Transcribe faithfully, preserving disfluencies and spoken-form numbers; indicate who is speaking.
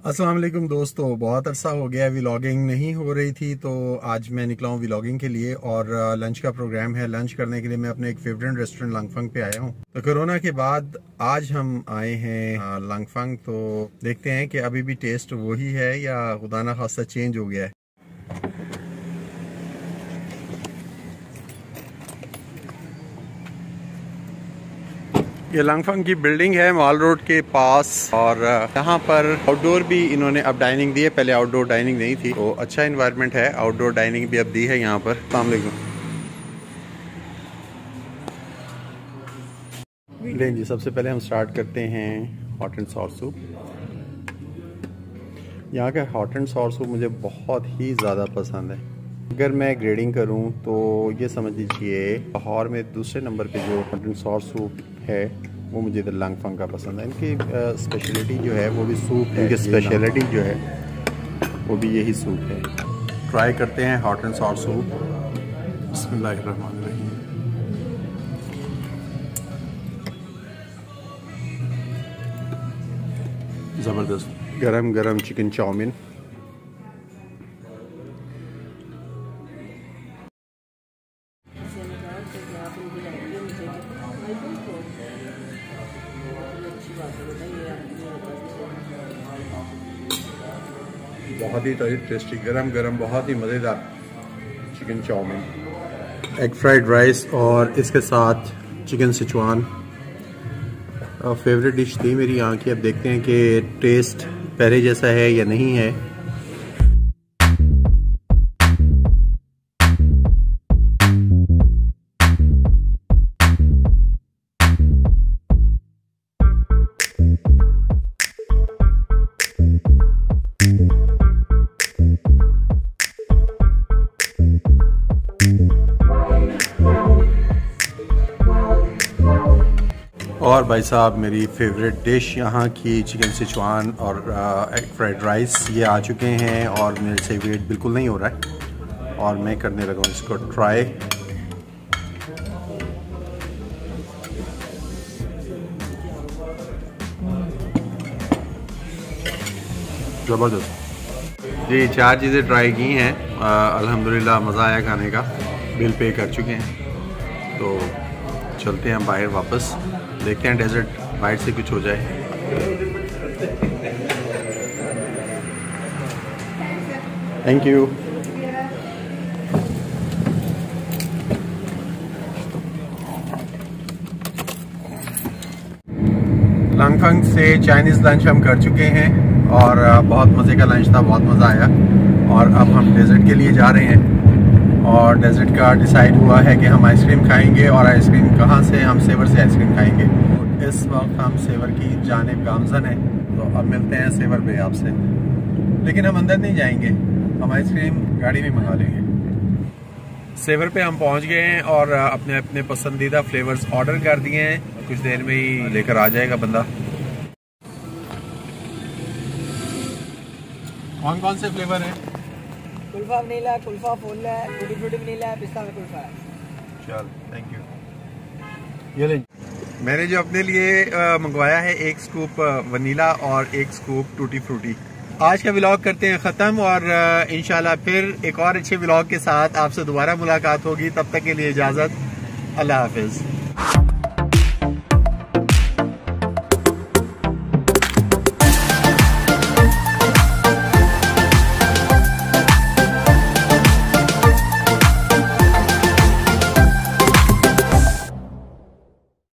Speaker 1: अस्सलाम वालेकुम दोस्तों, बहुत अरसा हो गया व्लॉगिंग नहीं हो रही थी, तो आज मैं निकला हूँ व्लॉगिंग के लिए और लंच का प्रोग्राम है। लंच करने के लिए मैं अपने एक फेवरेट रेस्टोरेंट लंगफंग पे आया हूँ। तो कोरोना के बाद आज हम आए हैं लंगफंग, तो देखते हैं कि अभी भी टेस्ट वही है या खुदा ना खास्ता चेंज हो गया है। ये लंगफंग की बिल्डिंग है मॉल रोड के पास, और यहाँ पर आउटडोर भी इन्होंने अब डाइनिंग दी है। पहले आउटडोर डाइनिंग नहीं थी, तो अच्छा इन्वायरमेंट है। आउटडोर डाइनिंग भी अब दी है यहाँ पर। अस्सलाम वालेकुम। लें जी, सबसे पहले हम स्टार्ट करते हैं हॉट एंड सॉर सूप। यहाँ का हॉट एंड सॉर सूप मुझे बहुत ही ज़्यादा पसंद है। अगर मैं ग्रेडिंग करूँ तो ये समझ लीजिए लाहौर में दूसरे नंबर पे जो हॉट एंड सॉर सूप है वो मुझे इधर लंगफंग का पसंद है। इनकी स्पेशलिटी जो है वो भी सूप है। इनकी स्पेशलिटी जो है वो भी यही सूप है। ट्राई करते हैं हॉट एंड सॉर सूप। बिस्मिल्लाहिर्रहमानिर्रहीम। ज़बरदस्त गरम गरम चिकन चाउमीन। बहुत ही टेस्टी गरम गरम बहुत ही मज़ेदार chicken chowmein, egg fried rice और इसके साथ चिकन सिचुआन फेवरेट डिश थी मेरी यहाँ की। अब देखते हैं कि टेस्ट पहले जैसा है या नहीं है। और भाई साहब, मेरी फेवरेट डिश यहाँ की चिकन सिचुआन और एग फ्राइड राइस ये आ चुके हैं और मेरे से वेट बिल्कुल नहीं हो रहा है और मैं करने लगा हूँ इसको ट्राई। ज़बरदस्त जी। चार चीज़ें ट्राई की हैं, अल्हम्दुलिल्लाह मज़ा आया खाने का। बिल पे कर चुके हैं, तो चलते हैं बाहर वापस। देखते हैं डेजर्ट बाइट से कुछ हो जाए। Thank you. लंगफंग से चाइनीज़ लंच हम कर चुके हैं और बहुत मज़े का लंच था, बहुत मज़ा आया। और अब हम डेजर्ट के लिए जा रहे हैं और डेजर्ट का डिसाइड हुआ है कि हम आइसक्रीम खाएंगे। और आइसक्रीम कहाँ से? हम सेवर से आइसक्रीम खाएंगे। तो इस वक्त हम सेवर की जानिब गामजन है, तो अब मिलते हैं सेवर पे आपसे। लेकिन हम अंदर नहीं जाएंगे, हम आइसक्रीम गाड़ी में मंगा लेंगे। सेवर पे हम पहुंच गए हैं और अपने अपने पसंदीदा फ्लेवर्स ऑर्डर कर दिए हैं। कुछ देर में ही लेकर आ जाएगा बंदा। कौन कौन से फ्लेवर हैं?
Speaker 2: कुल्फा वनीला, कुल्फा फुल है, टूटी फ्रूटी वनीला है, पिस्ता में कुल्फा है।
Speaker 1: चल, थैंक यू। ये ले। मैंने जो अपने लिए मंगवाया है एक स्कूप वनीला और एक स्कूप टूटी फ्रूटी। आज का व्लॉग करते हैं ख़त्म और इंशाल्लाह फिर एक और अच्छे व्लॉग के साथ आपसे दोबारा मुलाकात होगी। तब तक के लिए इजाज़त, अल्लाह हाफिज़।